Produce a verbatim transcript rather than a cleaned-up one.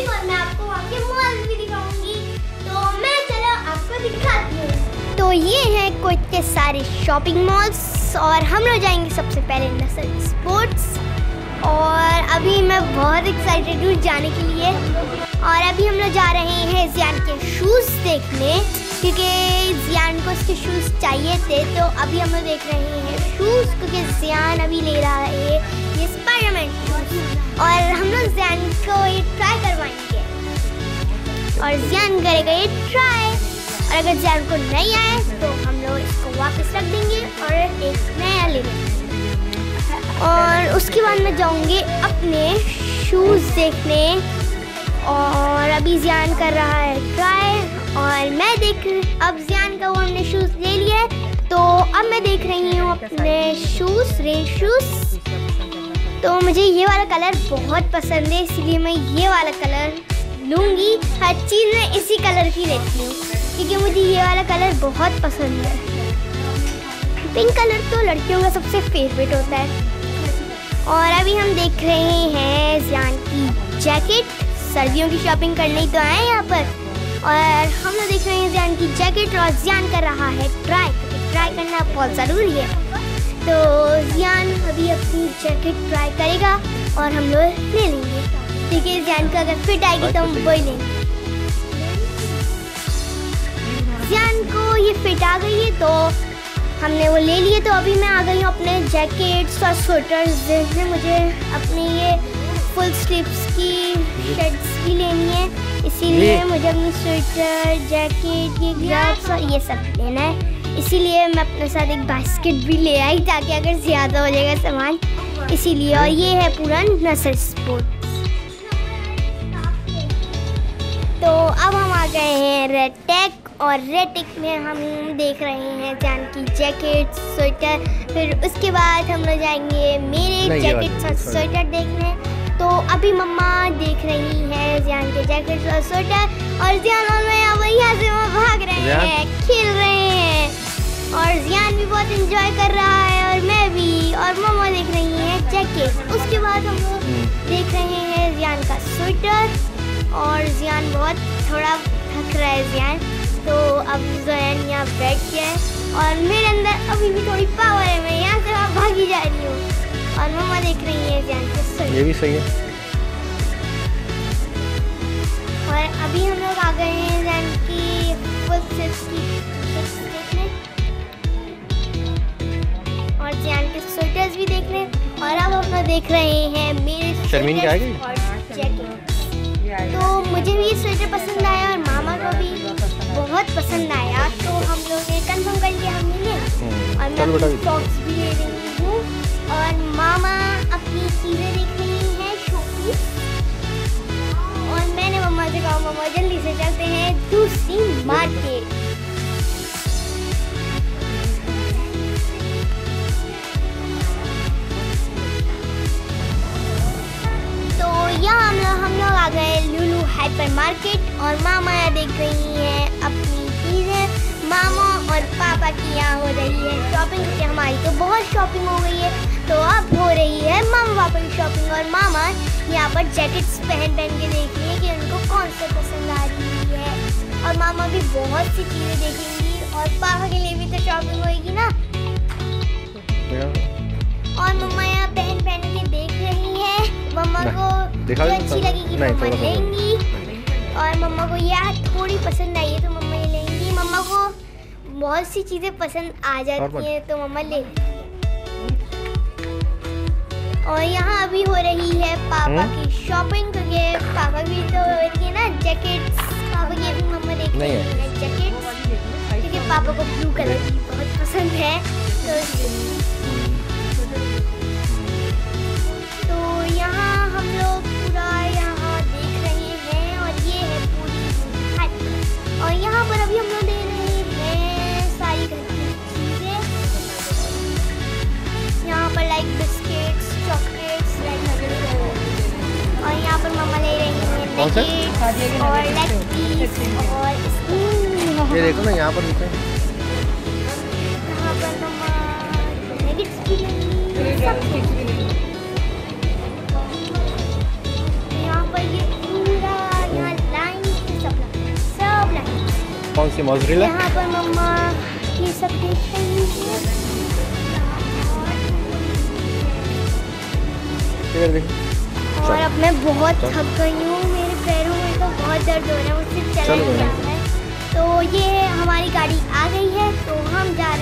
Shopping और मैं आपको वहाँ के मॉल भी दिखाऊंगी। तो मैं चलो आपको दिखाती हूँ। तो ये है कोयत के सारे शॉपिंग मॉल्स और हम लोग जाएंगे सबसे पहले नसल स्पोर्ट्स। और अभी मैं बहुत एक्साइटेड हूँ जाने के लिए। और अभी हम लोग जा रहे हैं जियान के शूज़ देखने, क्योंकि जियान को उसके शूज़ चाहिए थे। तो अभी हम लोग देख रहे हैं शूज़, क्योंकि जियान अभी ले रहा है ये स्पाइडरमैन शूज़। और हम लोग जियान को ये ट्राई करवाएंगे और जियान करेगा ये ट्राई। और अगर जियान को नहीं आए तो हम लोग इसको वापस रख देंगे और एक नया ले लेंगे। और उसके बाद मैं जाऊंगी अपने शूज़ देखने। और अभी जियान कर रहा है ट्राई और मैं देख अब जियान का वो हमने शूज़ ले लिया है। तो अब मैं देख रही हूँ अपने शूज़, रेन शूज़। तो मुझे ये वाला कलर बहुत पसंद है, इसलिए मैं ये वाला कलर लूँगी। हर चीज़ में इसी कलर की लेती हूँ, क्योंकि मुझे ये वाला कलर बहुत पसंद है। पिंक कलर तो लड़कियों का सबसे फेवरेट होता है। और अभी हम देख रहे हैं जियान की जैकेट। सर्दियों की शॉपिंग करने ही तो आए हैं यहाँ पर। और हम लोग देख रहे हैं जियान की जैकेट और जियान कर रहा है ट्राई, क्योंकि ट्राई करना बहुत ज़रूरी है। तो जियान अभी अपनी जैकेट ट्राई करेगा और हम लोग ले लेंगे। ठीक है, जियान का अगर फिट आएगी तो हम वही लेंगे। जियान को ये फिट आ गई है तो हमने वो ले लिए। तो अभी मैं आ गई हूँ अपने जैकेट्स और स्वेटर्स देखने। मुझे अपनी ये फुल स्लीव्स की शर्ट्स भी लेनी है, इसीलिए मुझे अपनी स्वेटर, जैकेट, ये ग्लव्स और ये सब लेना है। इसीलिए मैं अपने साथ एक बास्केट भी ले आई, ताकि अगर ज़्यादा हो जाएगा सामान, इसीलिए। और ये है पूरा नसल स्पोर्ट्स। तो अब हम आ गए हैं रेड टेक। और रेड टेक में हम देख रहे हैं जियान की जैकेट, स्वेटर। फिर उसके बाद हम लोग जाएंगे मेरे जैकेट और स्वेटर देखने। तो अभी मम्मा देख रही है जियान के जैकेट और स्वेटर। और जियान और मैं यहाँ यहाँ से वहाँ भाग रहे हैं, खेल रहे हैं। और जियान भी बहुत एंजॉय कर रहा है और मैं भी। और मम्मा देख रही है जैकेट। उसके बाद हम लोग देख रहे हैं जियान का स्वेटर। और जियान बहुत थोड़ा थक रहा है जियान। तो अब जियान यहाँ बैठ गया है और मेरे अंदर अभी भी थोड़ी पावर है, मैं यहाँ से वहाँ भागी जा रही हूँ। और मम्मा देख रही है जियान के स्वेटर। ये भी सही है। और अभी हम लोग आ गए हैं जियान की फुल स्लीव्स की देखने और जियान के स्वेटर्स भी देखने। और अब हम लोग देख रहे हैं मेरे स्वेटर्स और जैकेट। तो मुझे भी ये स्वेटर पसंद आया और मामा को भी बहुत पसंद आया। तो हम लोग ने कंफर्म कर लिया हमने ले। और मैं अपनी सॉक्स भी ले रही हूँ। और मामा अपनी चीज़ें देख रही हैं, शॉपीस। और मैंने मम्मा से कहा मम्मा जल्दी से चलते हैं दूसरी मार्केट। तो यहाँ हम लोग हम लोग आ गए लुलु हाइपर मार्केट। और मामा देख रही हैं अपनी चीज़ें। मामा और पापा की यहाँ हो रही है शॉपिंग, क्योंकि हमारी तो बहुत शॉपिंग हो गई है। तो अब हो रही है मामा पापा की शॉपिंग। और मामा यहाँ पर जैकेट्स पहन पहन के देख रही है कि उनको कौन सा पसंद आ रही है। और मामा भी बहुत सी चीज़ें देखेंगी और पापा के लिए भी तो शॉपिंग होगी ना। और मम्मा यहाँ पहन पहन के देख रही है। मम्मा को जो अच्छी लगेगी मम्मा लेंगी। और मम्मा को यह थोड़ी पसंद आई है तो मम्मा ये लेंगी। मम्मा को बहुत सी चीज़ें पसंद आ जाती हैं तो मम्मा ले। और यहाँ अभी हो रही है पापा की शॉपिंग, क्योंकि पापा भी तो होती ना जैकेट्स। पापा की भी मम्मा देख रही है जैकेट्स, क्योंकि पापा को ब्लू कलर की बहुत पसंद है। तो तो यहाँ हम लोग पूरा यहाँ देख रहे हैं। और ये है पूरी हाइट। और यहाँ पर अभी हम लोग दे रहे हैं सारी घर की चीज़ें। यहाँ पर लाइक बिस्किट्स, चॉकलेट्स, लाइक। और यहाँ पर मम्मा ले रही हैं नगेट्स और लेग पीस और स्पून। ये देखो ना यहाँ पर दिखा है। यहाँ पर मम्मा नगेट्स भी लेंगी, सब कुछ। यहाँ पर ये पूरा कौन सी मोज़रेला? यहाँ पर मम्मा ये सब देख रही है। इधर देखो। और अब मैं बहुत चल। थक गई हूँ, मेरे पैरों में तो बहुत दर्द हो रहा है, मुझसे चला चलो नहीं बहन। जा रहा है। तो ये हमारी गाड़ी आ गई है, तो हम जा